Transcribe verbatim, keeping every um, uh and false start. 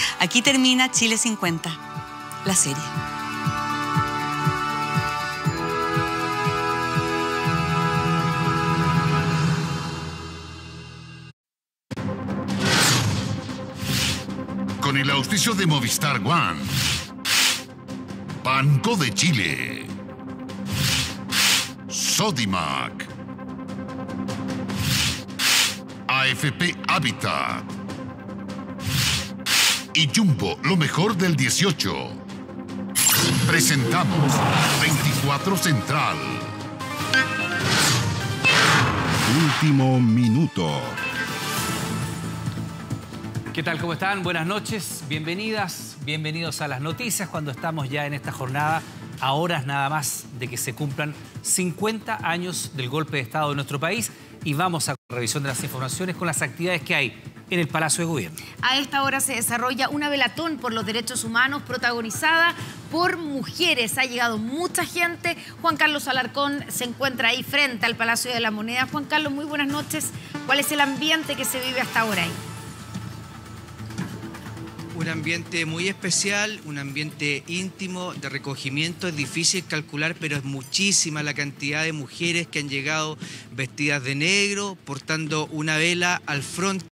Aquí termina Chile cincuenta, la serie. Con el auspicio de Movistar One, Banco de Chile, Sodimac, A F P Habitat y Jumbo, lo mejor del dieciocho. Presentamos veinticuatro Central. Último minuto. ¿Qué tal? ¿Cómo están? Buenas noches, bienvenidas, bienvenidos a las noticias cuando estamos ya en esta jornada, a horas nada más de que se cumplan cincuenta años del golpe de Estado de nuestro país y vamos a la revisión de las informaciones con las actividades que hay en el Palacio de Gobierno. A esta hora se desarrolla una velatón por los derechos humanos protagonizada por mujeres. Ha llegado mucha gente. Juan Carlos Alarcón se encuentra ahí frente al Palacio de la Moneda. Juan Carlos, muy buenas noches. ¿Cuál es el ambiente que se vive hasta ahora ahí? Un ambiente muy especial, un ambiente íntimo, de recogimiento. Es difícil calcular, pero es muchísima la cantidad de mujeres que han llegado vestidas de negro, portando una vela al frente